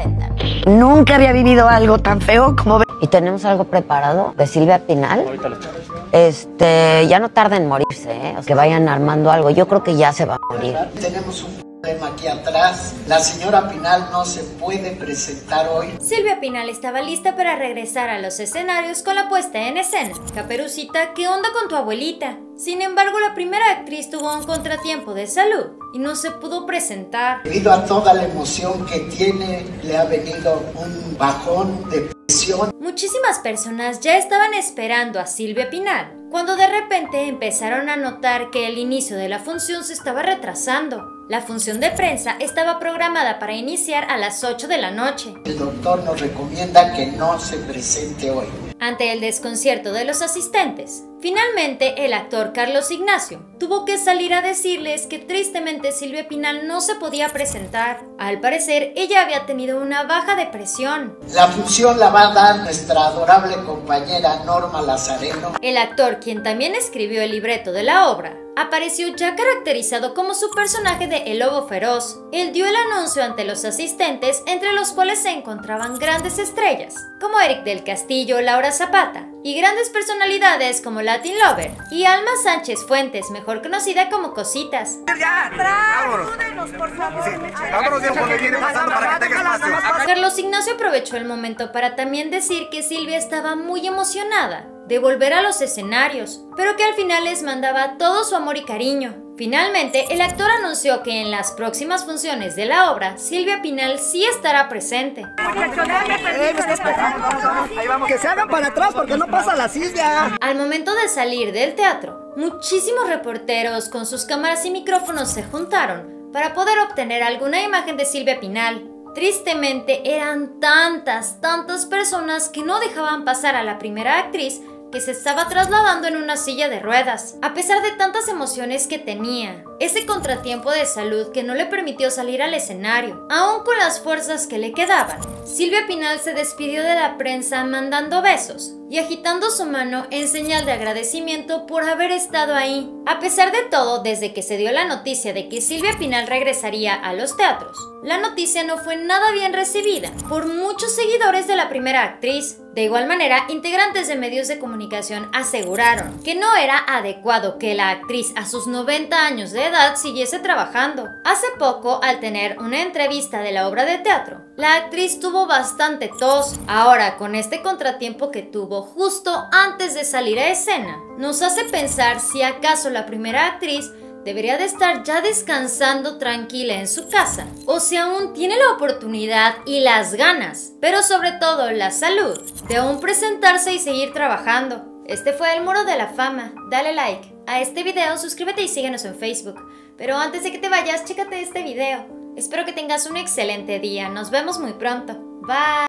aprendan. Nunca había vivido algo tan feo como... Y tenemos algo preparado de Silvia Pinal. Ahorita lo echamos. Ya no tarda en morirse, ¿eh? O que vayan armando algo. Yo creo que ya se va a morir. Tenemos un problema aquí atrás. La señora Pinal no se puede presentar hoy. Silvia Pinal estaba lista para regresar a los escenarios con la puesta en escena. Caperucita, ¿qué onda con tu abuelita? Sin embargo, la primera actriz tuvo un contratiempo de salud y no se pudo presentar. Debido a toda la emoción que tiene, le ha venido un bajón de presión. Muchísimas personas ya estaban esperando a Silvia Pinal, cuando de repente empezaron a notar que el inicio de la función se estaba retrasando. La función de prensa estaba programada para iniciar a las 8 de la noche. El doctor nos recomienda que no se presente hoy. Ante el desconcierto de los asistentes, finalmente el actor Carlos Ignacio tuvo que salir a decirles que tristemente Silvia Pinal no se podía presentar. Al parecer, ella había tenido una baja depresión. La función la va a dar nuestra adorable compañera Norma Lazareno. El actor, quien también escribió el libreto de la obra, apareció ya caracterizado como su personaje de El Lobo Feroz. Él dio el anuncio ante los asistentes, entre los cuales se encontraban grandes estrellas, como Eric del Castillo, Laura Zapata, y grandes personalidades como Latin Lover y Alma Sánchez Fuentes, mejor conocida como Cositas. Carlos Ignacio aprovechó el momento para también decir que Silvia estaba muy emocionada de volver a los escenarios, pero que al final les mandaba todo su amor y cariño. Finalmente, el actor anunció que en las próximas funciones de la obra, Silvia Pinal sí estará presente. Que se hagan para atrás porque no pasa la silla. Al momento de salir del teatro, muchísimos reporteros con sus cámaras y micrófonos se juntaron para poder obtener alguna imagen de Silvia Pinal. Tristemente, eran tantas personas que no dejaban pasar a la primera actriz, que se estaba trasladando en una silla de ruedas. A pesar de tantas emociones que tenía, ese contratiempo de salud que no le permitió salir al escenario, aún con las fuerzas que le quedaban, Silvia Pinal se despidió de la prensa mandando besos y agitando su mano en señal de agradecimiento por haber estado ahí. A pesar de todo, desde que se dio la noticia de que Silvia Pinal regresaría a los teatros, la noticia no fue nada bien recibida por muchos seguidores de la primera actriz. De igual manera, integrantes de medios de comunicación aseguraron que no era adecuado que la actriz a sus 90 años de edad siguiese trabajando. Hace poco, al tener una entrevista de la obra de teatro, la actriz tuvo bastante tos. Ahora, con este contratiempo que tuvo justo antes de salir a escena, nos hace pensar si acaso la primera actriz debería de estar ya descansando tranquila en su casa, o si aún tiene la oportunidad y las ganas, pero sobre todo la salud, de aún presentarse y seguir trabajando. Este fue el Muro de la Fama. Dale like a este video, suscríbete y síguenos en Facebook. Pero antes de que te vayas, chécate este video. Espero que tengas un excelente día. Nos vemos muy pronto. Bye.